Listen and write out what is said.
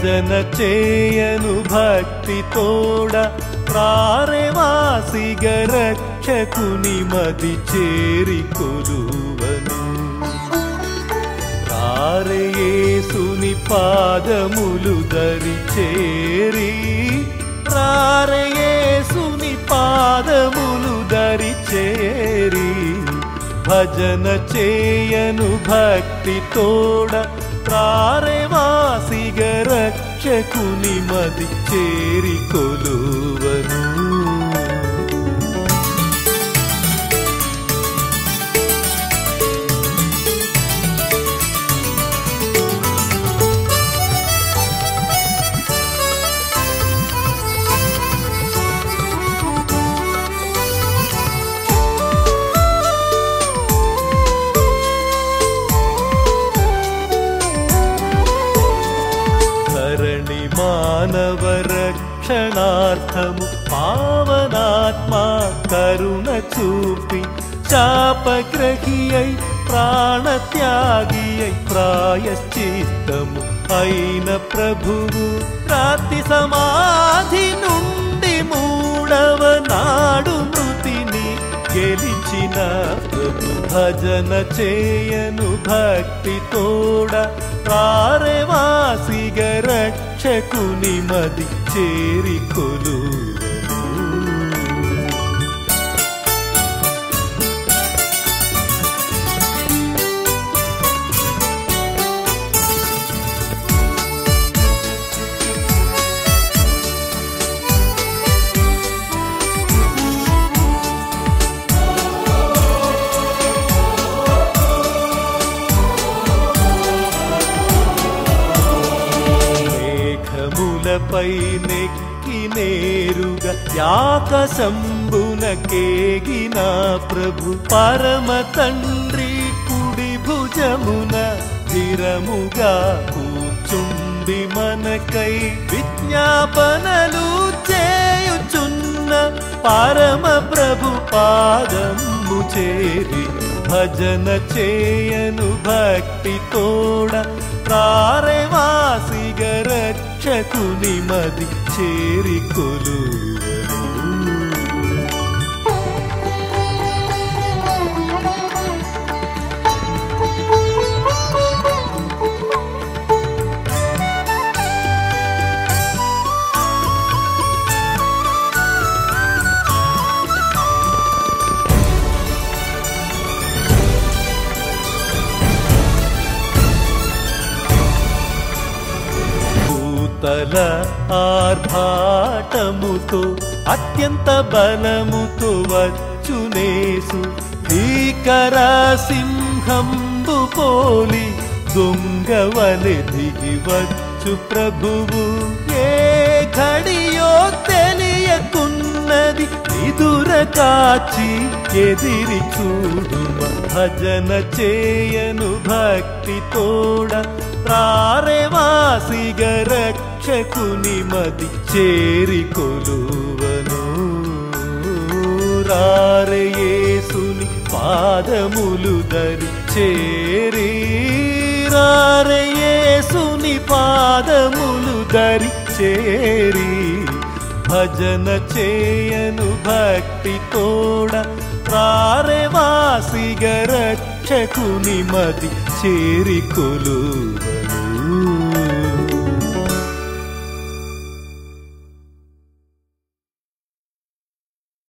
భజన చేయను భక్తి తోడ రారే వాసిగ రక్షకుని మది చేరి కొలువను రారే యేసుని పాదములు దరి చేరి రారే యేసుని పాదములు దరి చేరి భజన చేయను భక్తి తోడ రారే వాసిగ రక్షకుని మది చేరి కొలువను మానవ రక్షణార్థము పావనాత్మా కరుణ చూపి శాపగ్రహి అయి ప్రాణత్యాగి అయి ప్రాయశ్చిత్తము అయిన ప్రభువు రాతి సమాధి నుండి మూడవ నాడు మృతిని గెలిచిన ప్రభు భజన చేయను భక్తి తోడ రారే వాసిగ రక్షకుని మది చేరి కొలువను పై నెక్కి నేరుగా యాకశంబున కేగిన ప్రభు పరమ తండ్రి కుడి భుజమున స్థిరముగా కూర్చుండి మనకై విజ్ఞాపనలు చేయుచున్న పరమ ప్రభు పాదము చేరి భజన చేయను భక్తి తోడ రారే వాసిగ రక్షకుని మది చేరి కొలువను తల ఆర్భాటముతో అత్యంత బలముతో వచ్చునేసు భీకర సింహంబు పోలి దొంగవలె దిగి వచ్చు ప్రభువు ఏ ఘడియో తెలియకున్నది ఎదుర కాచి ఎదిరి చూడుమ భజన చేయను భక్తి తోడ రారే వాసిగ రక్షకుని మది చేరి కొలువను రారే యేసుని పాదములు దరి చేరి రారే యేసుని పాదములు దరి చేరి భజన చేయను భక్తి తోడ రారే వాసిగ రక్షకుని మది చేరి కొలువను